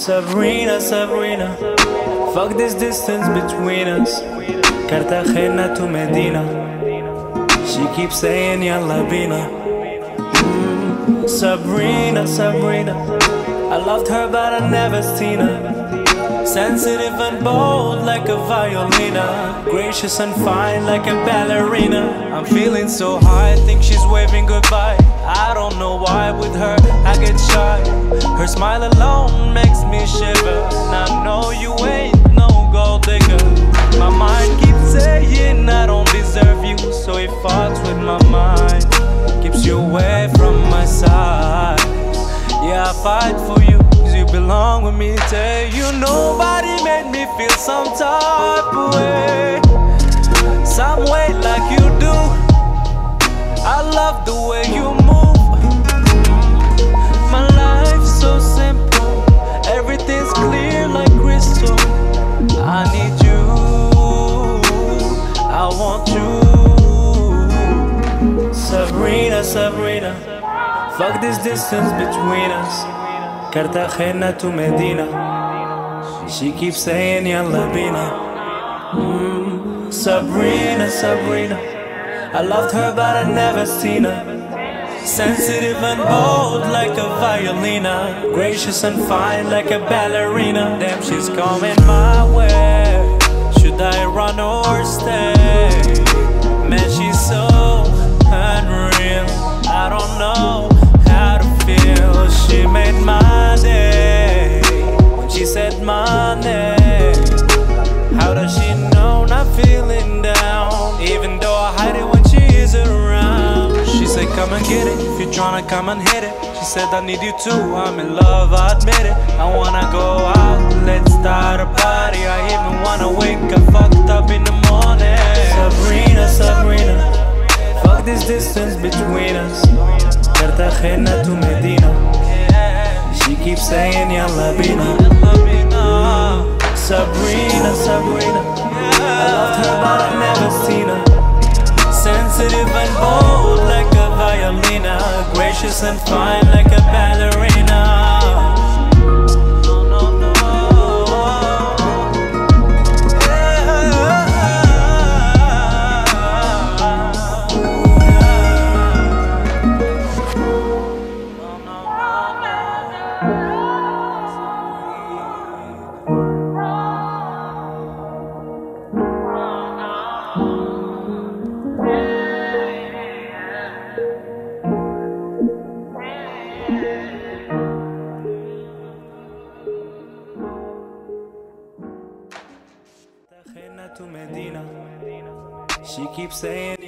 Sabrina, Sabrina, fuck this distance between us. Cartagena to Medina, she keeps saying yalla bina. Sabrina, Sabrina, I loved her but I never seen her. Sensitive and bold like a violina, gracious and fine like a ballerina. I'm feeling so high, I think she's waving goodbye. I don't know why with her I get shy. Her smile alone makes me shiver. And I know you ain't no gold digger. My mind keeps saying I don't deserve you, so it fucks with my mind, keeps you away from my side. Yeah, I fight for you, cause you belong with me. Tell you nobody made me feel some type of way, some way like you do. I love the way you move. My life's so simple, everything's clear like crystal. I need you, I want you. Sabrina, Sabrina, fuck this distance between us. Cartagena to Medina, she keeps saying yalla bina. Sabrina, Sabrina, I loved her but I never seen her. Sensitive and bold like a violina, gracious and fine like a ballerina. Damn, she's coming my way. Should I run or stay? Man, she's so unreal, I don't know how to feel. She made my day when she said my name. How does she know not feeling down, even though I hide it when she is around? She said come and get it, if you're tryna come and hit it. She said I need you too, I'm in love, I admit it. I wanna go out, let's start a party. I even wanna wake up fucked up in the morning. Sabrina, Sabrina, fuck this distance between us. Cartagena to Medina, she keeps saying yalla bina. Sabrina, Sabrina, I loved her but I never seen her. Sensitive and bold like a violina, gracious and fine like a ballerina. To Medina, she keeps saying